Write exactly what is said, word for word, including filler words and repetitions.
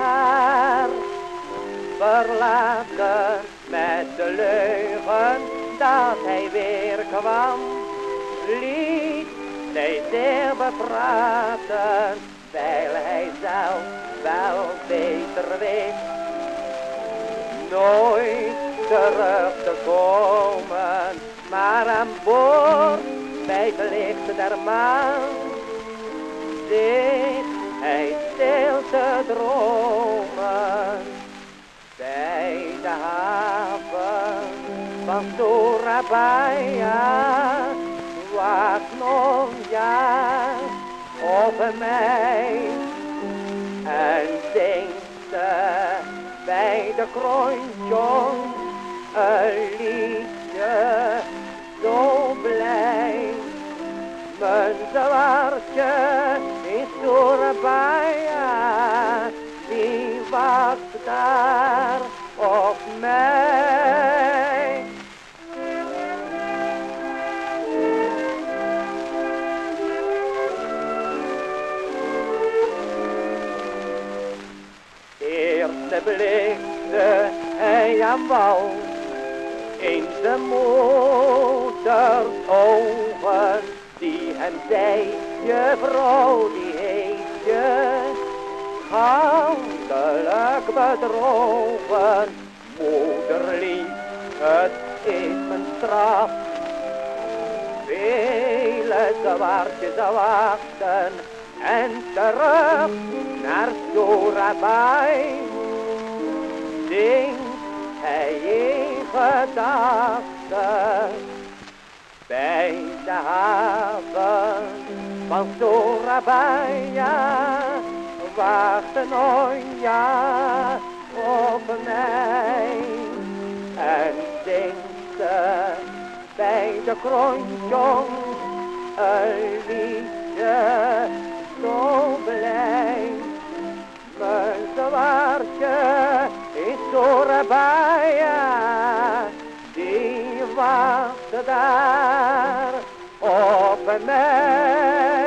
daar. Verlaten met de leugen dat hij weer kwam, liet zij zeer bepraten, wijl hij zelf wel beter wist nooit terug te komen, maar aan boord bij het licht der maan zit hij stil te dromen. Bij de haven van Surabaya wacht nog jaar over mij en zingt ze bij de kronjon een liedje zo blij. Mijn zwaardje in Surabaya, die wacht daar op mij. Eerst blikte hij aan wal in de moeders ogen, die hem zei, je vrouw die heeft je handelijk bedrogen. Moederlief, het is mijn straf. Vele zwaardjes wachten en terug naar Surabaya zingt hij in gedachten. Bij de haven van Surabaya wacht een onja op mij en zingt ze bij de kronjon een liedje zo blij. Mijn zwaardje in Surabaya, die wacht daar op mij.